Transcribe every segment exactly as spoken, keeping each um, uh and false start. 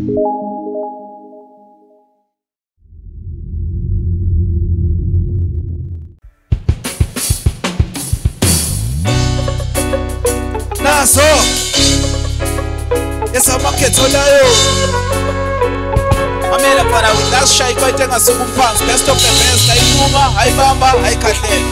Naso esamakhetho layo amela para ulasha ikwayite ngasukumphansi best of the best ayilunga ayibamba ayikhahlele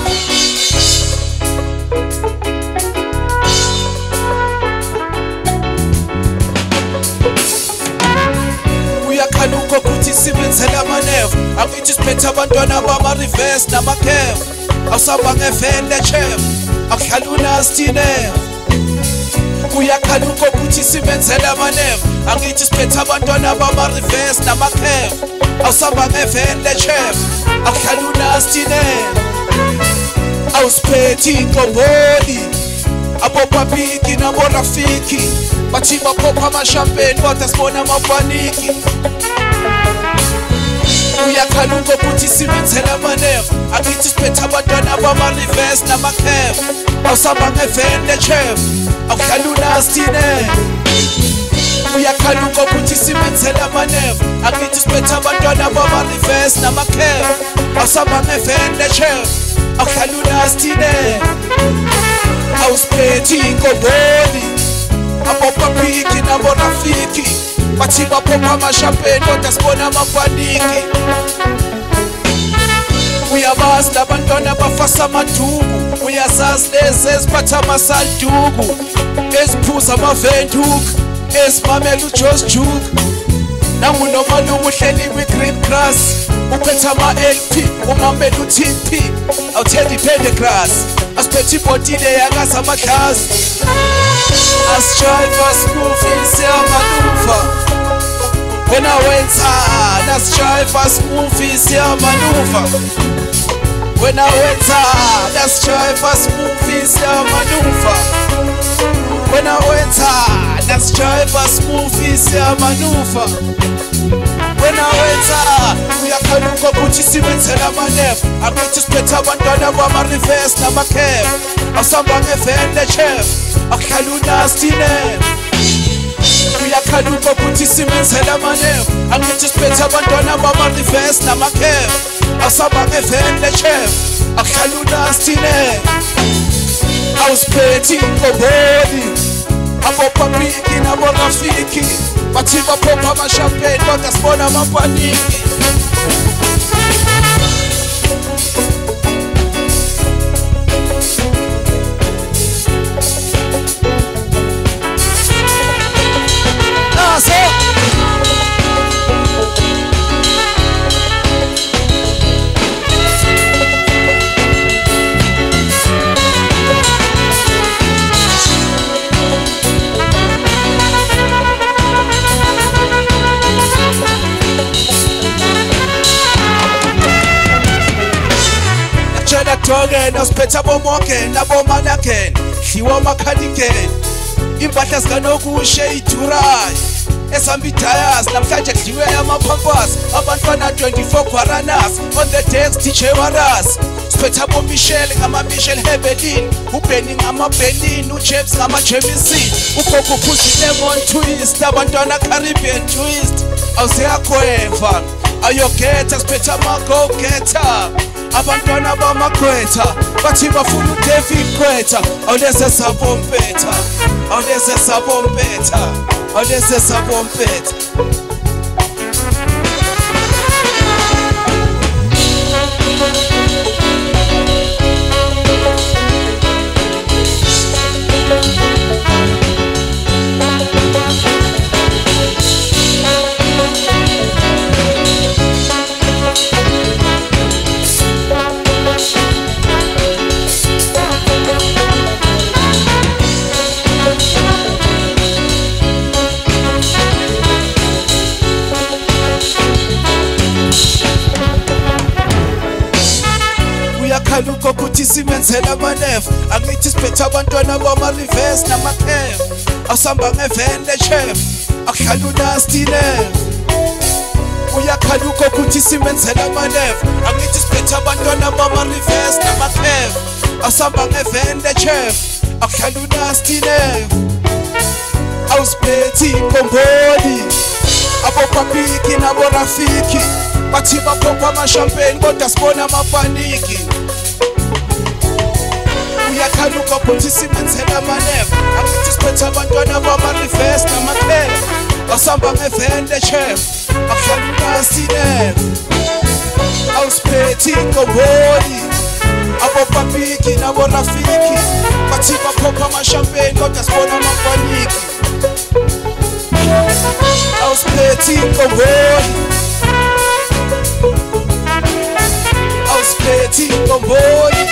uyakhaluko kuthi sibenzela amanevu akuthi siphethe abantwana bama reverse namakhevu awusaba ngevele chef akuhlaluna stine uyakhaluko kuthi sibenzela amanevu angithi siphethe abantwana bama reverse namakhevu awusaba ngevele chef akuhlaluna stine awusiphethi inkomboli abopapiki naborafiki bathi baphopha amashampeni kodwa sibona amafaniki uyakhaluko kuthi sibenzela amanevu angithi siphethe abantwana bama reverse namakhevu awusaba ngevele chef akuhlaluna stine uyakhaluko kuthi sibenzela amanevu angithi siphethe abantwana bama reverse namakhevu awusaba ngevele chef akuhlaluna stine awusiphethi inkomboli abopapiki naborafiki bathi baphopha amashampeni kodwa sibona amafaniki uyabazi labantwana bafasa amaduku uyazazi lezi eziphatha amasalduku eziphuza amavenduku ezimamela uJosh Juke nangunomalungu uhleli kwi-green grass uphethe ama-L P umamela u-T P awuthenda i-pendergrass asiphethe ibhotile yakazi amadlazi asijayva smoothie siyamanuva wena wenza nasijayva smoothie siyamanuva wena wenza nasijayva smoothie siyamanuva wena wenza nasijayva smoothie siyamanuva wena wenza uyakhaluko kuthi sibenzela amanevu angithi siphethe abantwana bama reverse namakhevu awusamba ngevele chef akuhlaluna stine uyakhaluko kuthi sibenzela amanevu angithi siphethe abantwana bama reverse namakhevu awusamba ngevele chef akuhlaluna stine awusiphethi inkomboli abopapiki naborafiki bathi baphopha amashampeni kodwa sibona amafaniki naso Togen osiphethe abomoken nabomanakhen hliwa makhanikhen impahla zikanokushe idurayo esambitayas namhlanje kudliwe amapampas abantwana twenty-four guaranas on the decks D J Waras siphethe abomichelle ngama-Michelle Hebelin uBenny ngama-Berlin uJames ngama-Jamieson ugogo uphuza lemon twist abantwana Caribbean twist awuseyakhweva ayogeta siphethe ama-go-getter abantwana bamakhwetha bathi bafuna uDavid Khwetha awulese sabompetha awulese sabompetha awulese sabompetha uyakhaluko kuthi simenzela amanevu angithi siphethe abantwana bama reverse namakhevu awusamba ngevele chef akuhlaluna stine uyakhaluko kuthi simenzela amanevu angithi siphethe abantwana bama reverse namakhevu awusamba ngevele chef akuhlaluna stine awusiphethi inkomboli nabo rafiki bathi bapopha amashampeni kodwa sibona amapaniki uyakhaluka futhi simenzela amaneva akithi siphethe abantwana bama-reverse namakhela basihamba ngevende chef akuhlalula sineva awusiphethi ingoboli abopapiki nabo rafiki bathi bapopha amashampeni kodwa sibona amapaniki awusiphethi ingoboli awusiphethi ingoboli